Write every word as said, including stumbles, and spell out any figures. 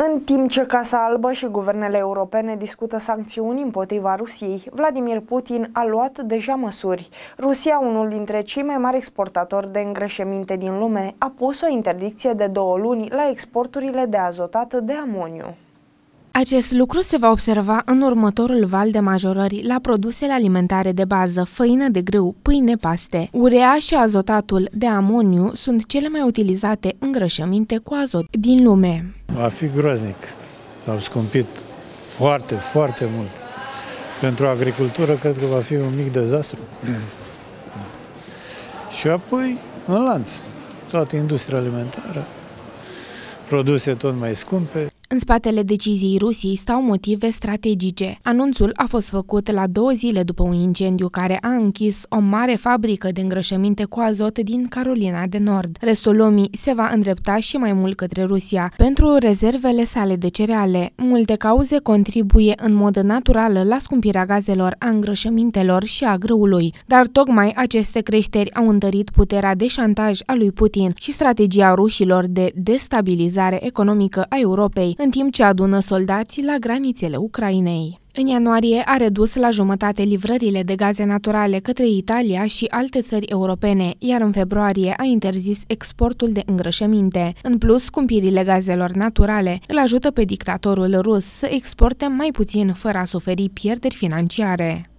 În timp ce Casa Albă și guvernele europene discută sancțiuni împotriva Rusiei, Vladimir Putin a luat deja măsuri. Rusia, unul dintre cei mai mari exportatori de îngrășăminte din lume, a pus o interdicție de două luni la exporturile de azotat de amoniu. Acest lucru se va observa în următorul val de majorări la produsele alimentare de bază, făină de grâu, pâine, paste. Urea și azotatul de amoniu sunt cele mai utilizate îngrășăminte cu azot din lume. Va fi groaznic. S-au scumpit foarte, foarte mult. Pentru agricultură cred că va fi un mic dezastru. Și apoi în lanț, toată industria alimentară, produse tot mai scumpe. În spatele deciziei Rusiei stau motive strategice. Anunțul a fost făcut la două zile după un incendiu care a închis o mare fabrică de îngrășăminte cu azot din Carolina de Nord. Restul lumii se va îndrepta și mai mult către Rusia pentru rezervele sale de cereale. Multe cauze contribuie în mod natural la scumpirea gazelor, a îngrășămintelor și a grâului, dar tocmai aceste creșteri au întărit puterea de șantaj a lui Putin și strategia rușilor de destabilizare economică a Europei, în timp ce adună soldați la granițele Ucrainei. În ianuarie a redus la jumătate livrările de gaze naturale către Italia și alte țări europene, iar în februarie a interzis exportul de îngrășăminte. În plus, scumpirile gazelor naturale îl ajută pe dictatorul rus să exporte mai puțin fără a suferi pierderi financiare.